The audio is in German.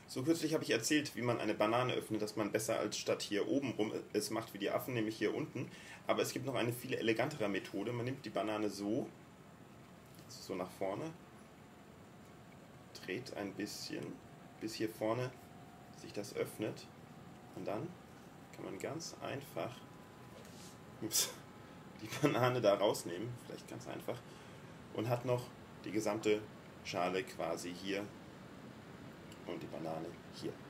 So kürzlich habe ich erzählt, wie man eine Banane öffnet, dass man besser als statt hier oben rum es macht wie die Affen, nämlich hier unten. Aber es gibt noch eine viel elegantere Methode. Man nimmt die Banane so, so nach vorne, dreht ein bisschen, bis hier vorne sich das öffnet. Und dann kann man ganz einfach die Banane da rausnehmen, vielleicht ganz einfach, und hat noch die gesamte Schale quasi hier und die Banane hier.